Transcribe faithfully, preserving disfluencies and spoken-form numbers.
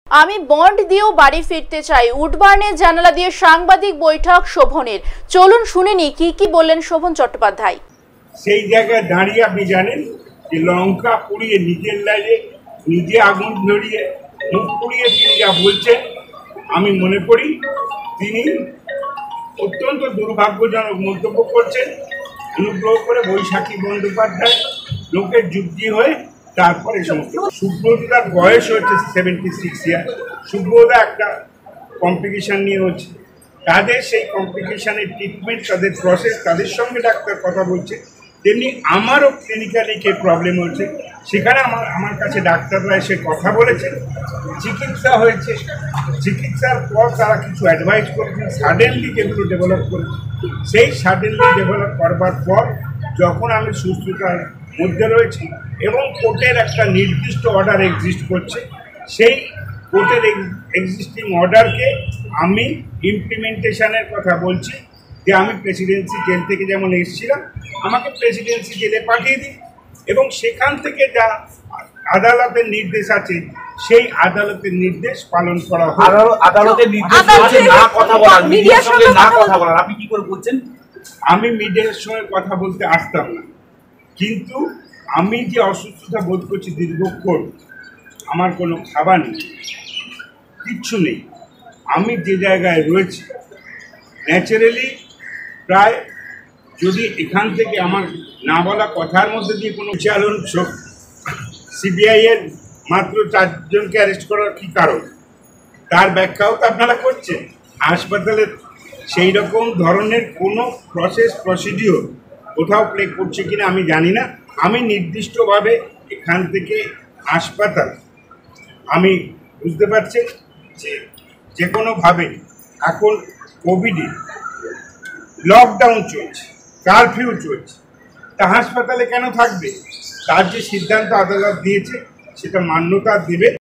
আমি বন্ড দিয়েও বাড়ি ফিরতে চাই, উডবার্নের জানালা দিয়ে সাংবাদিক বৈঠক শোভনের। চলুন শুনে নি কি কি বললেন শোভন চট্টোপাধ্যায়। সেই জায়গায় দাঁড়িয়ে আপনি জানেন যে লঙ্কা পুড়িয়ে নিজের লাইনে নিজে আগুন ধরিয়ে মুখ পুড়িয়ে তিনি যা বলছেন, আমি মনে করি তিনি অত্যন্ত দুর্ভাগ্যজনক মন্তব্য করছেন। অনুগ্রহ করে বৈশাখী বন্দ্যোপাধ্যায় লোকের যুক্তি হয়ে তারপরে সমস্ত। সুব্রতদার বয়স হচ্ছে সেভেন্টি সিক্স ইয়ার। সুব্রতদা একটা কমপ্লিকেশান নিয়ে হচ্ছে, তাদের সেই কমপ্লিকেশানের ট্রিটমেন্ট, তাদের প্রসেস, তাদের সঙ্গে ডাক্তার কথা বলছে। তেমনি আমারও ক্লিনিক্যালি কে প্রবলেম হচ্ছে, সেখানে আমার আমার কাছে ডাক্তাররা এসে কথা বলেছেন, চিকিৎসা হয়েছে। চিকিৎসার পর তারা কিছু অ্যাডভাইস করেছেন, সাডেনলি যেগুলো ডেভেলপ করেছে, সেই সাডেনলি ডেভেলপ করবার পর যখন আমি সুস্থতার মধ্যে রয়েছি এবং কোর্টের একটা নির্দিষ্ট অর্ডার এক্সিস্ট করছে, সেই কোর্টের এক্সিস্টিং অর্ডারকে আমি ইমপ্লিমেন্টেশনের কথা বলছি যে আমি প্রেসিডেন্সি জেল থেকে যেমন এসেছিলাম, আমাকে প্রেসিডেন্সি জেলে পাঠিয়ে দিই এবং সেখান থেকে যা আদালতের নির্দেশ আছে সেই আদালতের নির্দেশ পালন করা হয়। আদালতের নির্দেশ না কথা বলার, মিডিয়ার সঙ্গে না কথা বলার, আপনি কি করে বলছেন? আমি মিডিয়ার সঙ্গে কথা বলতে আসতাম না, কিন্তু আমি যে অসুস্থতা বোধ করছি দীর্ঘক্ষণ, আমার কোনো খাবার নেই, কিচ্ছু নেই। আমি যে জায়গায় রয়েছি ন্যাচারালি প্রায়, যদি এখান থেকে আমার না বলা কথার মধ্যে দিয়ে কোনো চালন সিবিআইয়ের মাত্র চারজনকে অ্যারেস্ট করার কী কারণ, তার ব্যাখ্যাও তো আপনারা করছেন। হাসপাতালের সেই রকম ধরনের কোনো প্রসেস প্রসিডিওর কোথাও প্লে করছে কিনা আমি জানি না। আমি নির্দিষ্টভাবে এখান থেকে হাসপাতাল, আমি বুঝতে পারছি যে যে কোনোভাবে এখন কোভিডে লকডাউন চলছে, কারফিউ চলছে, তা হাসপাতালে কেন থাকবে? তার যে সিদ্ধান্ত আদালত দিয়েছে সেটা মান্যতা দেবে।